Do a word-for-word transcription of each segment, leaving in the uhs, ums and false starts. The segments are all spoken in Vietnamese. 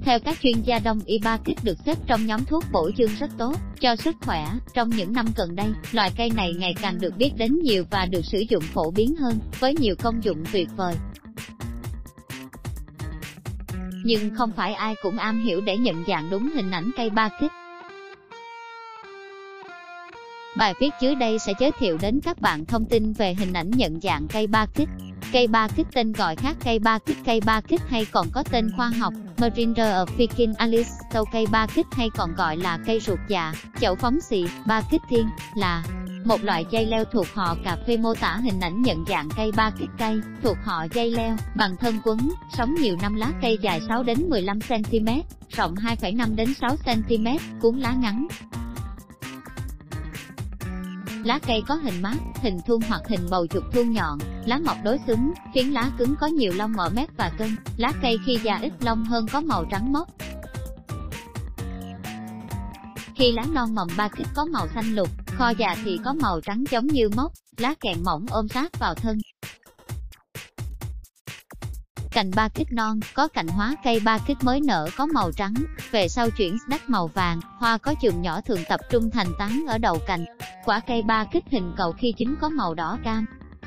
Theo các chuyên gia đông y, ba kích được xếp trong nhóm thuốc bổ dương rất tốt cho sức khỏe. Trong những năm gần đây, loại cây này ngày càng được biết đến nhiều và được sử dụng phổ biến hơn, với nhiều công dụng tuyệt vời. Nhưng không phải ai cũng am hiểu để nhận dạng đúng hình ảnh cây ba kích. Bài viết dưới đây sẽ giới thiệu đến các bạn thông tin về hình ảnh nhận dạng cây ba kích. Cây ba kích tên gọi khác cây ba kích. Cây ba kích hay còn có tên khoa học Moringa officinalis, cây ba kích hay còn gọi là cây ruột dạ, chậu phóng xị, ba kích thiên, là một loại dây leo thuộc họ cà phê. Mô tả hình ảnh nhận dạng cây ba kích. Cây thuộc họ dây leo, bằng thân quấn, sống nhiều năm. Lá cây dài sáu đến mười lăm xăng ti mét, rộng hai phẩy năm đến sáu xăng ti mét, cuống lá ngắn. Lá cây có hình mát, hình thuôn hoặc hình bầu dục thuôn nhọn, lá mọc đối xứng, phiến lá cứng có nhiều lông ở mép và cân. Lá cây khi già ít lông hơn, có màu trắng mốc. Khi lá non mầm ba kích có màu xanh lục, kho già thì có màu trắng giống như mốc, lá kẹn mỏng ôm sát vào thân. Cành ba kích non, có cành hóa. Cây ba kích mới nở có màu trắng, về sau chuyển đắt màu vàng, hoa có chùm nhỏ, thường tập trung thành tán ở đầu cành. Quả cây ba kích hình cầu, khi chín có màu đỏ cam.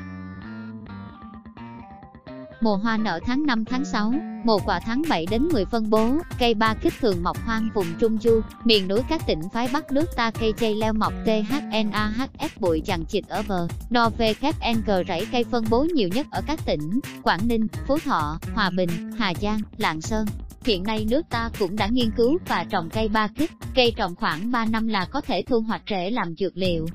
Mùa hoa nở tháng năm tháng sáu, mùa quả tháng bảy đến mười. Phân bố, cây ba kích thường mọc hoang vùng Trung Du, miền núi các tỉnh phái Bắc nước ta. Cây dây leo mọc THNAHF bụi chằng chịt ở bờ, no vê kép en giê rẫy. Cây phân bố nhiều nhất ở các tỉnh Quảng Ninh, Phú Thọ, Hòa Bình, Hà Giang, Lạng Sơn. Hiện nay nước ta cũng đã nghiên cứu và trồng cây ba kích. Cây trồng khoảng ba năm là có thể thu hoạch rễ làm dược liệu.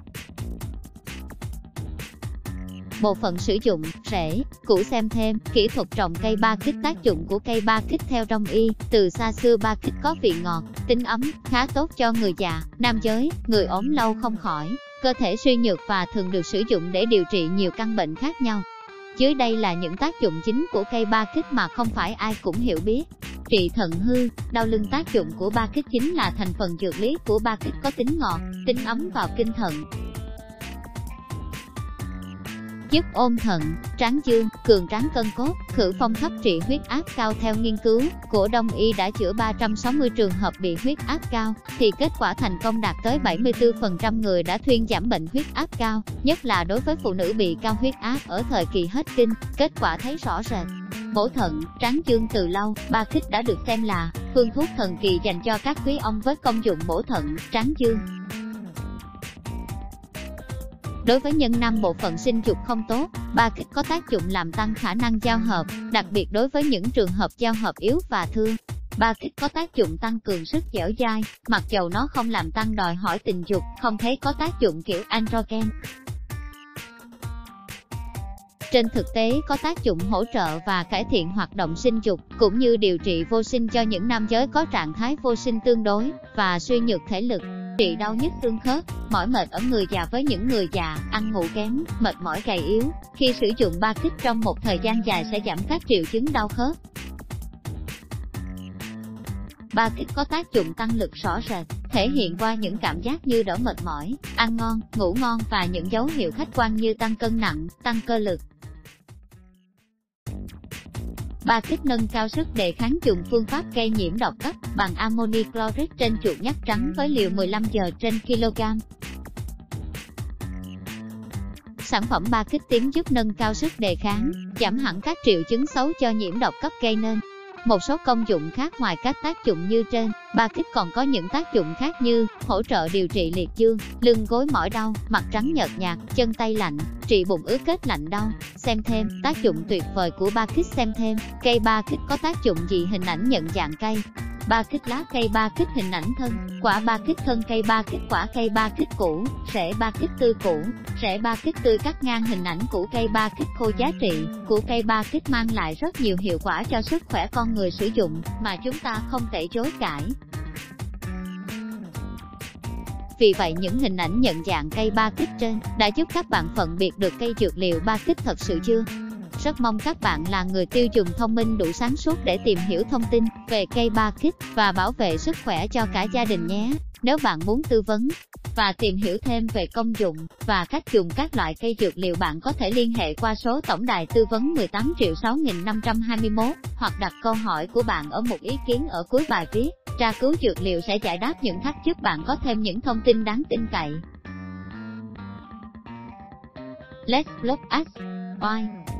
Bộ phận sử dụng, rễ, củ. Xem thêm, kỹ thuật trồng cây ba kích. Tác dụng của cây ba kích theo đông y, từ xa xưa ba kích có vị ngọt, tính ấm, khá tốt cho người già, nam giới, người ốm lâu không khỏi, cơ thể suy nhược và thường được sử dụng để điều trị nhiều căn bệnh khác nhau. Dưới đây là những tác dụng chính của cây ba kích mà không phải ai cũng hiểu biết. Trị thận hư, đau lưng. Tác dụng của ba kích chính là thành phần dược lý của ba kích có tính ngọt, tính ấm vào kinh thận, giúp ôn thận, tráng dương, cường tráng cân cốt, khử phong thấp, trị huyết áp cao. Theo nghiên cứu của đông y đã chữa ba trăm sáu mươi trường hợp bị huyết áp cao, thì kết quả thành công đạt tới bảy mươi tư phần trăm người đã thuyên giảm bệnh huyết áp cao, nhất là đối với phụ nữ bị cao huyết áp ở thời kỳ hết kinh, kết quả thấy rõ rệt. Bổ thận, tráng dương. Từ lâu, ba kích đã được xem là phương thuốc thần kỳ dành cho các quý ông với công dụng bổ thận, tráng dương. Đối với nhân nam bộ phận sinh dục không tốt, ba kích có tác dụng làm tăng khả năng giao hợp, đặc biệt đối với những trường hợp giao hợp yếu và thưa. Ba kích có tác dụng tăng cường sức dẻo dai, mặc dầu nó không làm tăng đòi hỏi tình dục, không thấy có tác dụng kiểu androgen. Trên thực tế có tác dụng hỗ trợ và cải thiện hoạt động sinh dục, cũng như điều trị vô sinh cho những nam giới có trạng thái vô sinh tương đối và suy nhược thể lực. Trị đau nhức xương khớp, mỏi mệt ở người già. Với những người già, ăn ngủ kém, mệt mỏi gầy yếu, khi sử dụng ba kích trong một thời gian dài sẽ giảm các triệu chứng đau khớp. Ba kích có tác dụng tăng lực rõ rệt, thể hiện qua những cảm giác như đỡ mệt mỏi, ăn ngon, ngủ ngon và những dấu hiệu khách quan như tăng cân nặng, tăng cơ lực. Ba kích nâng cao sức đề kháng. Dùng phương pháp gây nhiễm độc cấp bằng ammoni chloride trên chuột nhắt trắng với liều mười lăm giờ trên kg. Sản phẩm ba kích tím giúp nâng cao sức đề kháng, giảm hẳn các triệu chứng xấu do nhiễm độc cấp gây nên. Một số công dụng khác ngoài các tác dụng như trên, ba kích còn có những tác dụng khác như hỗ trợ điều trị liệt dương, lưng gối mỏi đau, mặt trắng nhợt nhạt, chân tay lạnh, trị bụng ứ kết lạnh đau. Xem thêm tác dụng tuyệt vời của ba kích. Xem thêm cây ba kích có tác dụng gì. Hình ảnh nhận dạng cây ba kích. Lá cây ba kích. Hình ảnh thân quả ba kích. Thân cây ba kích. Quả cây ba kích cũ, rễ ba kích tươi cũ, rễ ba kích tươi cắt ngang. Hình ảnh củ cây ba kích khô. Giá trị của cây ba kích mang lại rất nhiều hiệu quả cho sức khỏe con người sử dụng mà chúng ta không thể chối cãi. Vì vậy những hình ảnh nhận dạng cây ba kích trên đã giúp các bạn phân biệt được cây dược liệu ba kích thật sự chưa? Rất mong các bạn là người tiêu dùng thông minh đủ sáng suốt để tìm hiểu thông tin về cây ba kích và bảo vệ sức khỏe cho cả gia đình nhé. Nếu bạn muốn tư vấn và tìm hiểu thêm về công dụng và cách dùng các loại cây dược liệu, bạn có thể liên hệ qua số tổng đài tư vấn mười tám triệu sáu nghìn năm trăm hai mươi mốt, hoặc đặt câu hỏi của bạn ở một ý kiến ở cuối bài viết. Tra cứu dược liệu sẽ giải đáp những thắc giúp bạn có thêm những thông tin đáng tin cậy. Let's look at why.